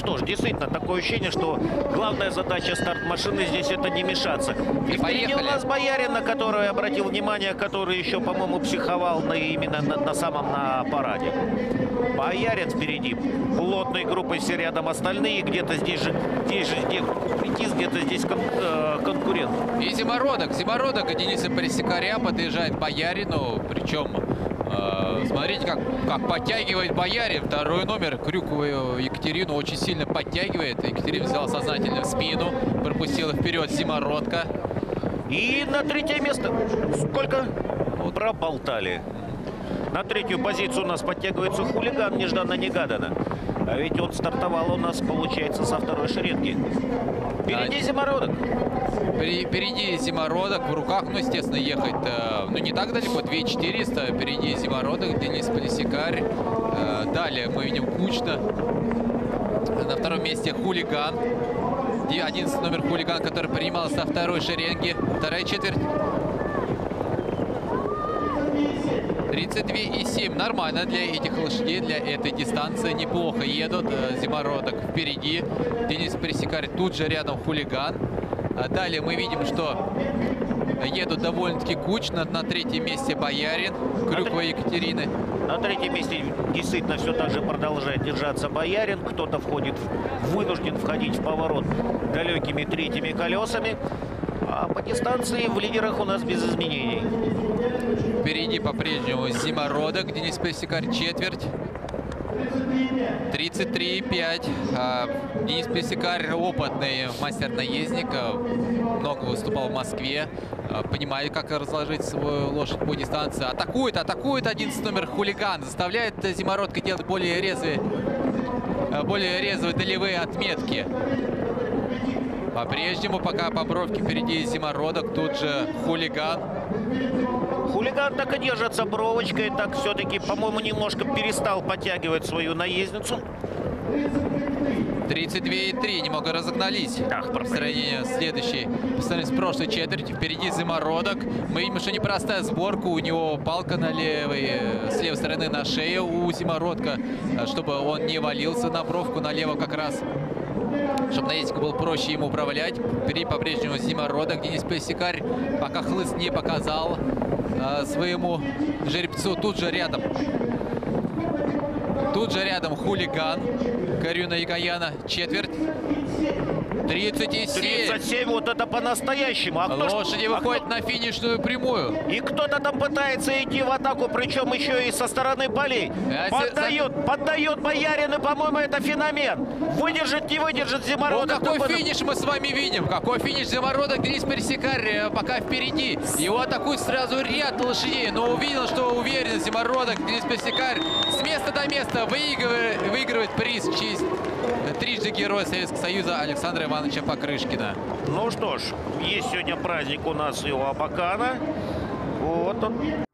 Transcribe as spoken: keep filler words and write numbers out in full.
что ж, действительно, такое ощущение, что главная задача старт машины здесь это не мешаться. И впереди у нас Боярин, на который я обратил внимание, который еще, по-моему, психовал на, именно на, на самом на параде. Боярин впереди. Плотной группой все рядом остальные. Где-то здесь же, здесь же, здесь, где-то здесь кон, э, конкурент. И Зимородок. Зимородок Дениса Пересекаря подъезжает к Боярину. Причем, э, смотрите, как, как подтягивает Боярин. Второй номер. Крюковую Екатерину очень сильно подтягивает. Екатерина взяла сознательно в спину. Пропустила вперед Зимородка. И на третье место. Сколько? Вот. Проболтали. На третью позицию у нас подтягивается Хулиган нежданно-негаданно. А ведь он стартовал у нас, получается, со второй шеренги. Впереди Зимородок. Впереди Зимородок. В руках, ну, естественно, ехать, э, ну, не так далеко, две тысячи четыреста. Впереди Зимородок, Денис Пересекарь. Э, далее мы видим Кучна. На втором месте Хулиган. одиннадцатый номер Хулиган, который принимал со второй шеренги. Вторая четверть. тридцать два и семь. Нормально для этих лошадей, для этой дистанции. Неплохо едут. Зимородок впереди. Денис Пересекарь тут же рядом Хулиган. Далее мы видим, что едут довольно-таки кучно. На третьем месте Боярин. Крюкова Екатерины. На третьем месте действительно все так же продолжает держаться Боярин. Кто-то входит, вынужден входить в поворот далекими третьими колесами. А по дистанции в лидерах у нас без изменений. Впереди по-прежнему Зимородок, Денис Пересекарь четверть. тридцать три и пять. Денис Пересекарь опытный мастер-наездник. Много выступал в Москве. Понимает, как разложить свою лошадь по дистанции. Атакует, атакует одиннадцатый номер Хулиган. Заставляет Зимородка делать более резвые, более резвые долевые отметки. По-прежнему пока по бровке впереди Зимородок, тут же Хулиган. Хулиган так и держится бровочкой, так все-таки, по-моему, немножко перестал подтягивать свою наездницу. тридцать два и три, немного разогнались. Ах, по сравнению с следующей, по сравнению с прошлой четвертью. Впереди Зимородок. Мы видим, что непростая сборка. У него палка на левой, с левой стороны на шее у Зимородка, чтобы он не валился на бровку, налево как раз. Чтобы наезднику было проще ему управлять. Впереди по-прежнему Зимородок. Денис Пересекарь пока хлыст не показал а, своему жеребцу. Тут же рядом. Тут же рядом Хулиган. Карюна Якаяна. Четверть. тридцать семь. тридцать семь, вот это по-настоящему. А лошади кто, выходят а кто... на финишную прямую. И кто-то там пытается идти в атаку, причем еще и со стороны полей. А поддает, за... поддает Боярин, и, по-моему, это феномен. Выдержит, не выдержит Зимородок. Ну, какой такой... финиш мы с вами видим? Какой финиш Зимородок? Денис Пересекарь пока впереди. Его атакует сразу ряд лошадей. Но увидел, что уверен Зимородок. Денис Пересекарь с места до места выигрывает, выигрывает приз в честь трижды Героя Советского Союза Александра Ивановича Покрышкина. Ну что ж, есть сегодня праздник у нас и у Абакана. Вот он.